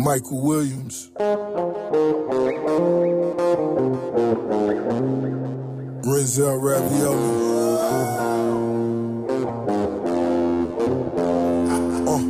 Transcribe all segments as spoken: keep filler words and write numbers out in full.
Michael Williams. Renzel Ravioli. Uh.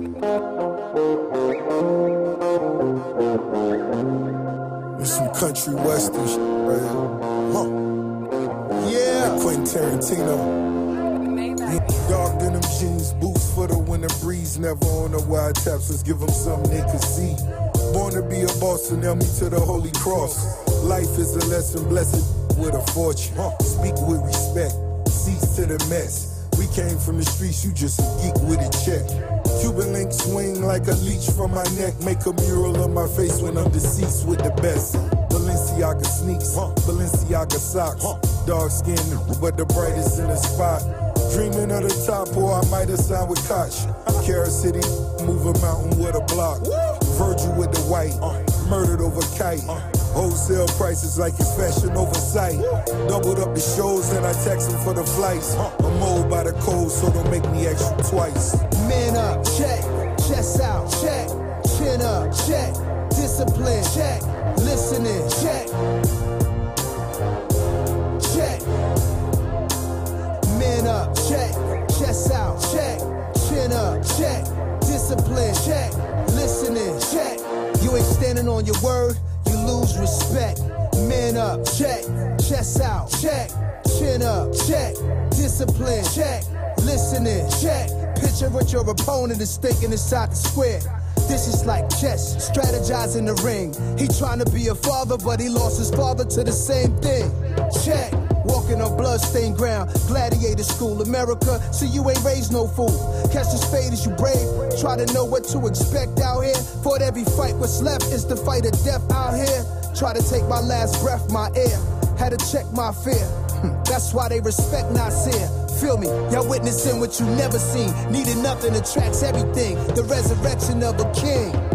There's some country western shit right here. Huh. Yeah. Like Quentin Tarantino. Dark denim jeans, boots for the winter breeze. Never on the wide taps, let's give them something they can see. Born to be a boss and nail me to the holy cross. Life is a lesson, blessed with a fortune. Speak with respect, cease to the mess. We came from the streets, you just a geek with a check. Cuban link swing like a leech from my neck. Make a mural of my face when I'm deceased with the best. Balenciaga sneaks, Balenciaga socks. Dark skin, but the brightest in the spot. Dreaming of the top, or I might have signed with Koch. Carrot City, move a mountain with a block. Virgil with the white, murdered over kite. Wholesale prices like it's fashion oversight. Doubled up the shows and I tax them for the flights. I'm mold by the code, so don't make me ask you twice. Man up, check. Chest out, check. Chin up, check. Discipline, check. Listening, check. Check. Man up, check. Chest out, check. Chin up, check. Discipline, check. Listening, check. You ain't standing on your word, you lose respect. Man up, check. Chest out, check. Chin up, check. Discipline, check. Listening, check. Picture what your opponent is thinking inside the square. This is like chess, strategize in the ring. He trying to be a father, but he lost his father to the same thing. Check. Walking on blood-stained ground, gladiator school, America, so you ain't raised no fool. Catch as fade as you brave, try to know what to expect out here. For every fight, what's left is the fight of death out here. Try to take my last breath, my air, had to check my fear. That's why they respect Nasir. Feel me, y'all witnessing what you never seen. Needed nothing attracts everything, the resurrection of a king.